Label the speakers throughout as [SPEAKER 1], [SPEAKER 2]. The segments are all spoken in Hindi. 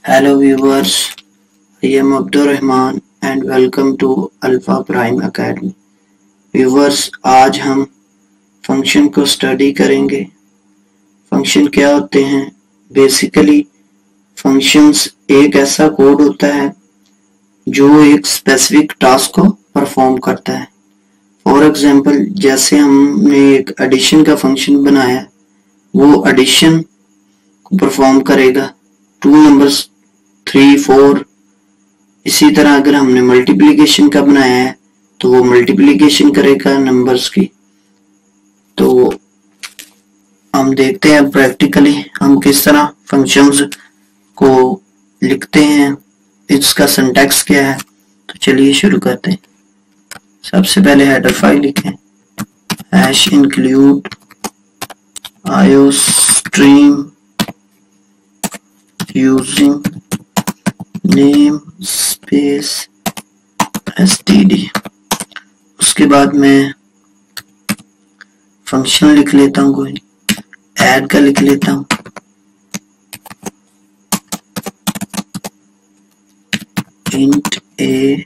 [SPEAKER 1] Hello viewers, I am Abdur Rahman and welcome to Alpha Prime Academy. Viewers, आज हम फंक्शन को स्टडी करेंगे। फंक्शन क्या होते हैं? बेसिकली फंक्शंस एक ऐसा कोड होता है जो एक स्पेसिफिक टास्क को परफॉर्म करता है। फॉर एग्जांपल, जैसे हमने एक एडिशन का फंक्शन बनाया, वो एडिशन को परफॉर्म करेगा 2 नंबर्स 3, 4। इसी तरह अगर हमने मल्टीप्लिकेशन का बनाया है तो वो मल्टीप्लिकेशन करेगा नंबर्स की। तो हम देखते हैं प्रैक्टिकली हम किस तरह फंक्शंस को लिखते हैं, इसका सिंटैक्स क्या है। तो चलिए शुरू करते हैं। सबसे पहले हेडर फाइल लिखें, hash include iostream using namespace std। उसके बाद मैं फंक्शन लिख लेता हूँ, कोई ऐड का लिख लेता हूँ, इंट a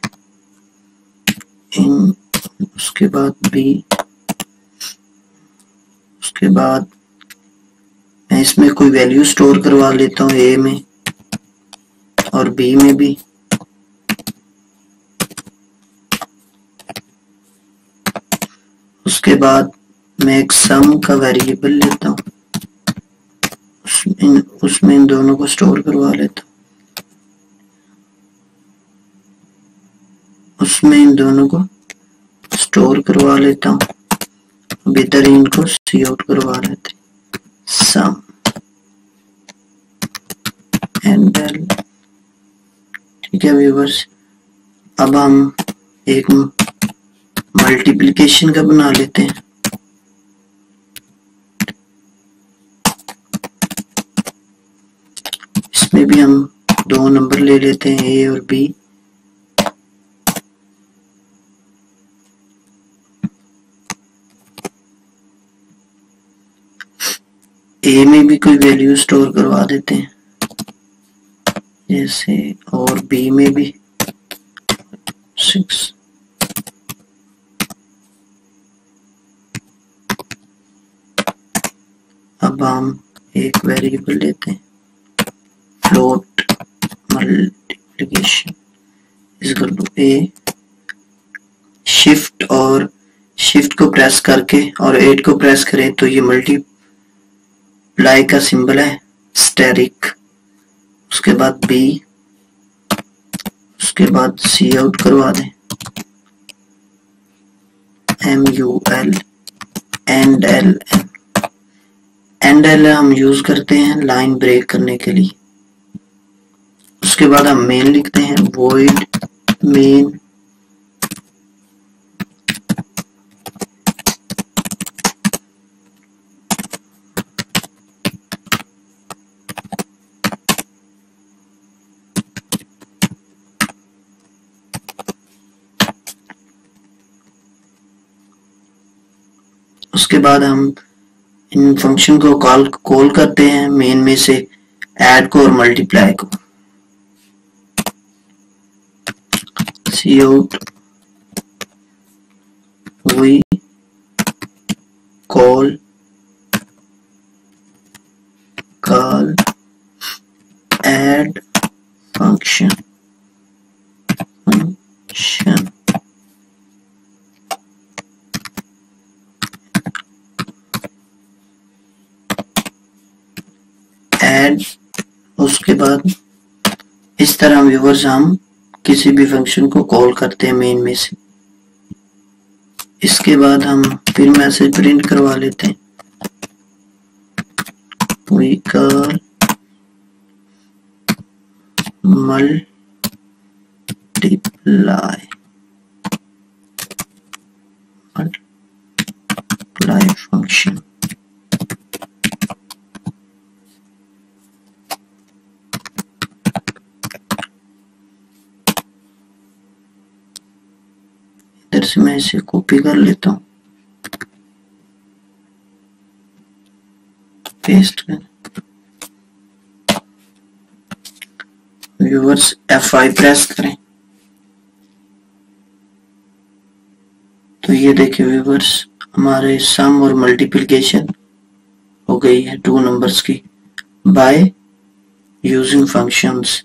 [SPEAKER 1] इन, उसके बाद b, उसके बाद मैं इसमें कोई वैल्यू स्टोर करवा लेता हूँ a में और b में भी। उसके बाद मैं एक सम का वेरिएबल लेता हूँ, उसमें इन दोनों को स्टोर करवा लेता हूँ, उसमें इन दोनों को स्टोर करवा लेता हूँ, भीतर इनको सी आउट करवा लेते हैं, सम एंड एल। ठीक है व्यूअर्स, अब हम एक मल्टीप्लिकेशन का बना लेते हैं। इसमें भी हम 2 नंबर ले लेते हैं, ए और बी। ए में भी कोई वैल्यू स्टोर करवा देते हैं जैसे, और बी में भी 6। अब हम एक वेरिएबल लेते हैं, float multiplication equal to a. Shift को प्रेस करके और 8 को प्रेस करें तो ये मल्टीप्लाई का सिंबल है, स्टेरिक। उसके बाद बी, उसके बाद सी आउट करवा दें, MUL endl. Endl हम यूज करते हैं लाइन ब्रेक करने के लिए। उसके बाद हम मेन लिखते हैं, void main उसके बाद हम इन फंक्शन को कॉल करते हैं मेन में से, ऐड को और मल्टीप्लाई को। Cout we call add function add. उसके बाद इस तरह व्यूअर्स हम किसी भी फंक्शन को कॉल करते हैं मेन में से। इसके बाद हम फिर मैसेज प्रिंट करवा लेते हैं, वी कॉल मल्टीप्लाई फंक्शन। इधर से मैं इसे कॉपी कर लेता हूँ, पेस्ट कर। व्यूअर्स F5 प्रेस करें तो ये देखिए व्यूअर्स हमारे सम और मल्टीप्लिकेशन हो गई है 2 नंबर्स की बाय यूजिंग फंक्शंस।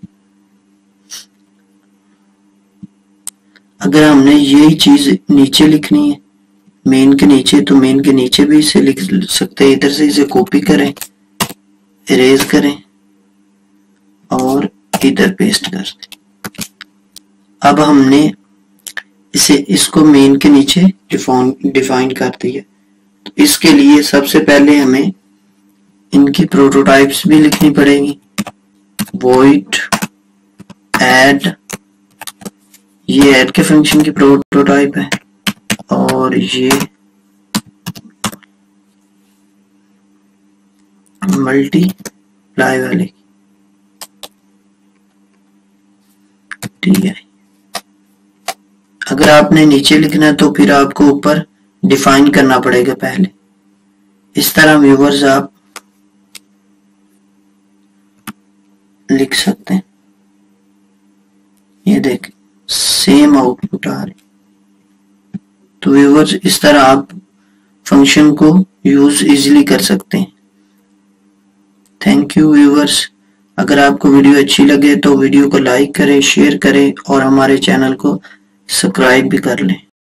[SPEAKER 1] अगर हमने यही चीज नीचे लिखनी है मेन के नीचे तो मेन के नीचे भी इसे लिख सकते हैं। इधर से इसे कॉपी करें, इरेज करें और इधर पेस्ट कर दें। अब हमने इसको मेन के नीचे डिफाइन कर दिया। तो इसके लिए सबसे पहले हमें इनकी प्रोटोटाइप्स भी लिखनी पड़ेगी। void add, ये ऐड के फंक्शन की प्रोटोटाइप है और ये मल्टीप्लाई वाले TI। अगर आपने नीचे लिखना है तो फिर आपको ऊपर डिफाइन करना पड़ेगा पहले। इस तरह व्यूअर्स आप लिख सकते हैं। ये देख सेम आउटपुट आ रही। तो व्यूअर्स इस तरह आप फंक्शन को यूज इजीली कर सकते हैं। Thank you viewers. अगर आपको वीडियो अच्छी लगे तो वीडियो को लाइक करें, शेयर करें और हमारे चैनल को सब्सक्राइब भी कर लें।